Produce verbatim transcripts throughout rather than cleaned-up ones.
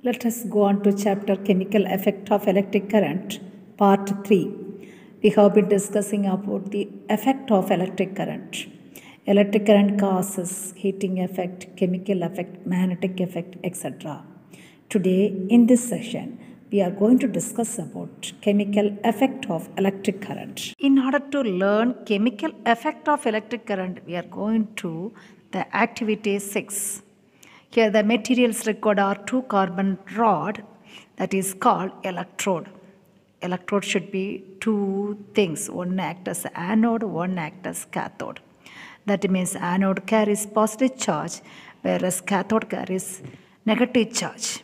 Let us go on to chapter Chemical Effect of Electric Current, part three. We have been discussing about the effect of electric current. Electric current causes heating effect, chemical effect, magnetic effect, et cetera. Today, in this session, we are going to discuss about chemical effect of electric current. In order to learn chemical effect of electric current, we are going to the activity six. Here the materials required are two carbon rod that is called electrode. Electrode should be two things, one act as anode, one act as cathode. That means anode carries positive charge whereas cathode carries negative charge.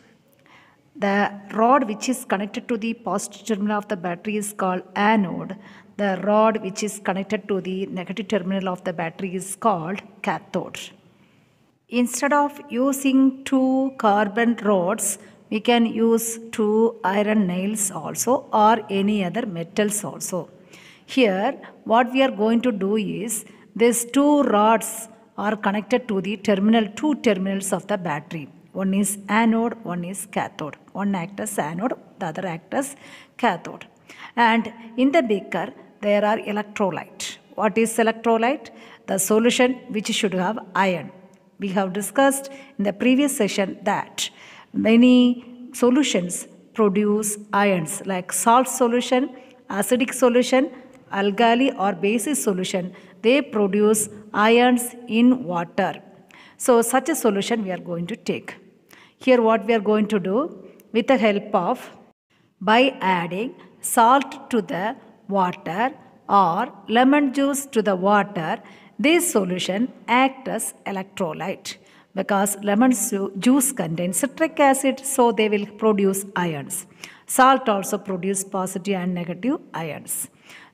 The rod which is connected to the positive terminal of the battery is called anode. The rod which is connected to the negative terminal of the battery is called cathode. Instead of using two carbon rods, we can use two iron nails also or any other metals also. Here, what we are going to do is, these two rods are connected to the terminal, two terminals of the battery. One is anode, one is cathode. One acts as anode, the other acts as cathode. And in the beaker, there are electrolyte. What is electrolyte? The solution which should have iron. We have discussed in the previous session that many solutions produce ions like salt solution, acidic solution, alkali or basic solution. They produce ions in water. So such a solution we are going to take. Here what we are going to do with the help of, by adding salt to the water or lemon juice to the water, this solution acts as electrolyte because lemon juice contains citric acid, so they will produce ions. Salt also produces positive and negative ions.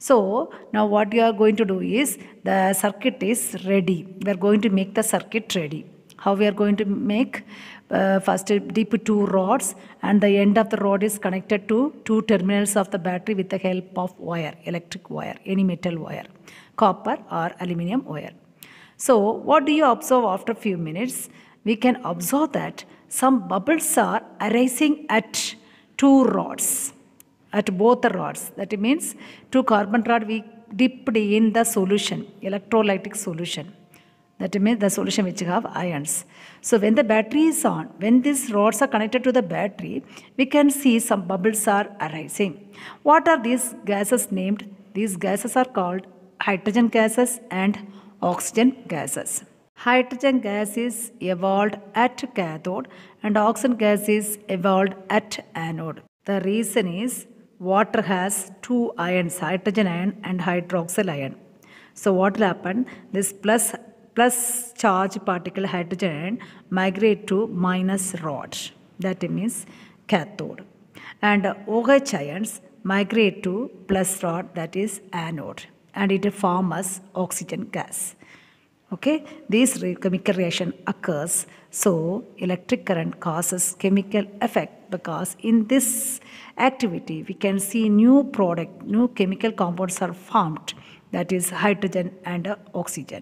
So now what you are going to do is, the circuit is ready. We are going to make the circuit ready. How we are going to make? Uh, first dip two rods and the end of the rod is connected to two terminals of the battery with the help of wire, electric wire, any metal wire, copper or aluminum wire. So what do you observe after few minutes? We can observe that some bubbles are arising at two rods, at both the rods. That means two carbon rod we dipped in the solution, electrolytic solution. That means the solution which have ions. So when the battery is on, when these rods are connected to the battery, we can see some bubbles are arising. What are these gases named? These gases are called hydrogen gases and oxygen gases. Hydrogen gas is evolved at cathode and oxygen gas is evolved at anode. The reason is water has two ions, hydrogen ion and hydroxyl ion. So what will happen? This plus plus charge particle hydrogen ion migrate to minus rod. That means cathode. And OH ions migrate to plus rod, that is anode. And it forms as oxygen gas. Okay, this chemical reaction occurs. So electric current causes chemical effect because in this activity we can see new product, new chemical compounds are formed, that is hydrogen and oxygen.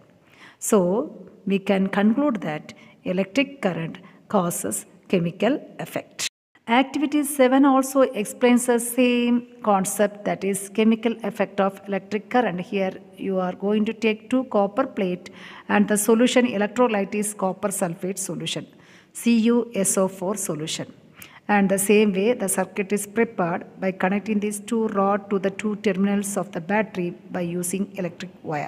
So we can conclude that electric current causes chemical effect. Activity seven also explains the same concept, that is chemical effect of electric current. Here you are going to take two copper plate and the solution electrolyte is copper sulfate solution, C u S O four solution. And the same way the circuit is prepared by connecting these two rods to the two terminals of the battery by using electric wire.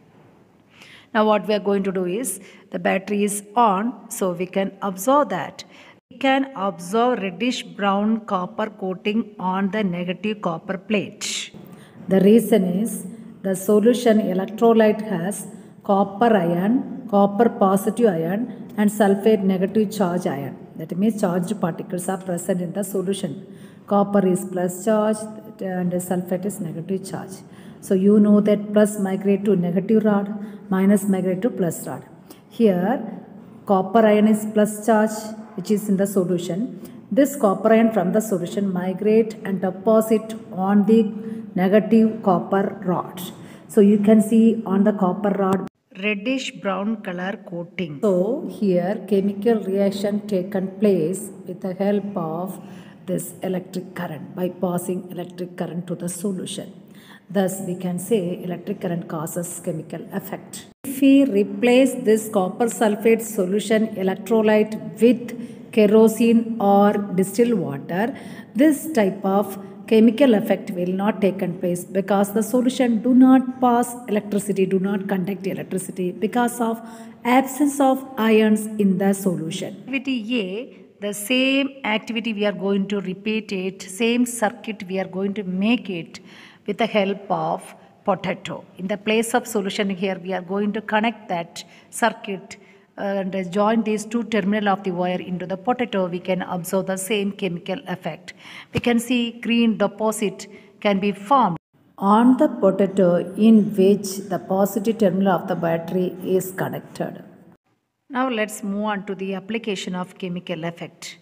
Now what we are going to do is, the battery is on, so we can observe that. We can observe reddish brown copper coating on the negative copper plate. The reason is, the solution electrolyte has copper ion, copper positive ion and sulfate negative charge ion. That means charged particles are present in the solution. Copper is plus charge and sulfate is negative charge. So you know that plus migrate to negative rod, minus migrate to plus rod. Here copper ion is plus charge which is in the solution. This copper ion from the solution migrate and deposit on the negative copper rod. So you can see on the copper rod reddish brown color coating. So here chemical reaction taken place with the help of this electric current by passing electric current to the solution. Thus we can say electric current causes chemical effect. If we replace this copper sulfate solution electrolyte with kerosene or distilled water, this type of chemical effect will not take place because the solution do not pass electricity, do not conduct electricity because of absence of ions in the solution. Activity A, the same activity we are going to repeat it, same circuit we are going to make it with the help of potato. In the place of solution here, we are going to connect that circuit and join these two terminal of the wire into the potato. We can observe the same chemical effect. We can see green deposit can be formed on the potato in which the positive terminal of the battery is connected. Now let's move on to the application of chemical effect.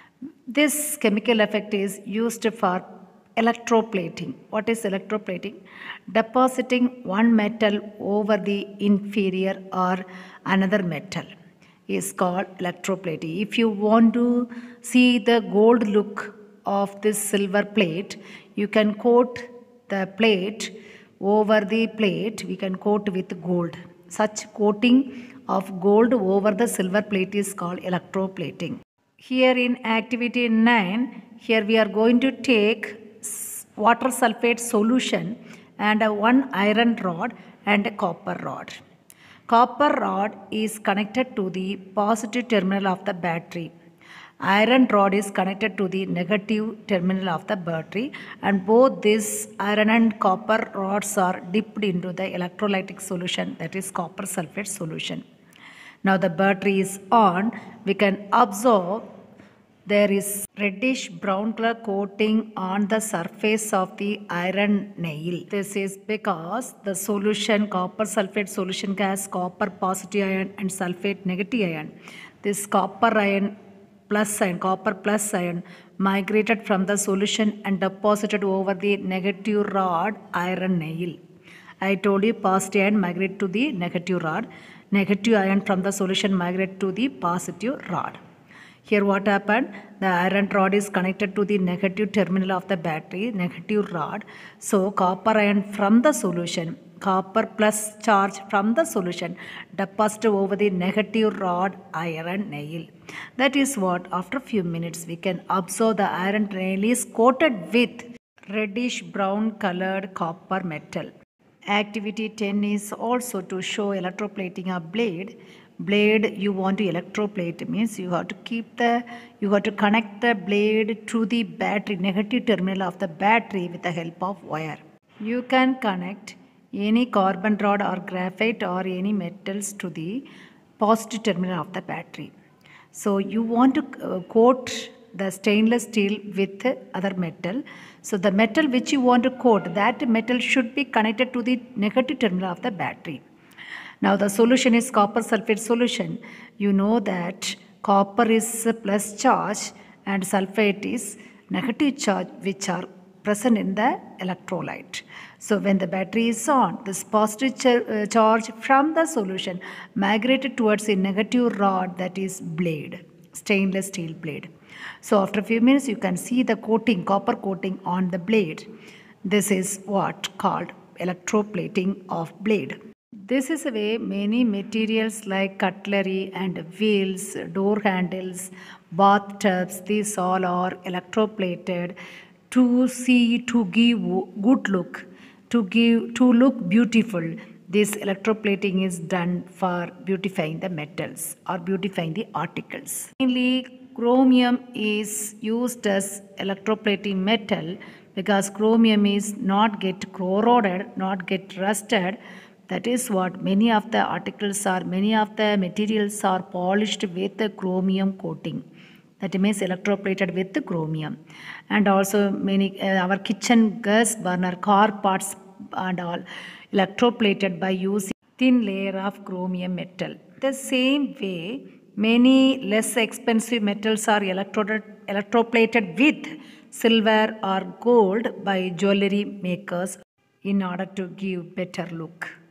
This chemical effect is used for electroplating. What is electroplating? Depositing one metal over the inferior or another metal is called electroplating. If you want to see the gold look of this silver plate, you can coat the plate over the plate. We can coat with gold. Such coating of gold over the silver plate is called electroplating. Here in activity nine, here we are going to take water sulfate solution and a one iron rod and a copper rod. Copper rod is connected to the positive terminal of the battery. Iron rod is connected to the negative terminal of the battery, and both these iron and copper rods are dipped into the electrolytic solution, that is copper sulfate solution. Now the battery is on. We can observe there is reddish brown color coating on the surface of the iron nail. This is because the solution, copper sulfate solution, has copper positive ion and sulfate negative ion. This copper ion plus ion, copper plus ion migrated from the solution and deposited over the negative rod iron nail. I told you positive ion migrate to the negative rod. Negative ion from the solution migrate to the positive rod. Here what happened? The iron rod is connected to the negative terminal of the battery, negative rod. So copper ion from the solution, copper plus charge from the solution deposited over the negative rod iron nail. That is what after a few minutes we can observe the iron nail is coated with reddish brown colored copper metal. Activity ten is also to show electroplating of blade. Blade you want to electroplate means you have to keep the, you have to connect the blade to the battery, negative terminal of the battery with the help of wire. You can connect any carbon rod or graphite or any metals to the positive terminal of the battery. So you want to uh, coat the stainless steel with other metal. So the metal which you want to coat, that metal should be connected to the negative terminal of the battery. Now the solution is copper sulfate solution. You know that copper is plus charge and sulfate is negative charge, which are present in the electrolyte. So when the battery is on, this positive char charge from the solution migrated towards a negative rod, that is blade, stainless steel blade. So after a few minutes you can see the coating, copper coating on the blade. This is what called electroplating of blade. This is a way many materials like cutlery and wheels, door handles, bathtubs, these all are electroplated to see, to give good look, to give, to look beautiful. This electroplating is done for beautifying the metals or beautifying the articles. Mainly chromium is used as electroplating metal because chromium is not get corroded, not get rusted. That is what many of the articles are, many of the materials are polished with the chromium coating. That means electroplated with the chromium. And also many, uh, our kitchen gas burner, car parts and all electroplated by using thin layer of chromium metal. The same way, many less expensive metals are electroplated with silver or gold by jewelry makers in order to give better look.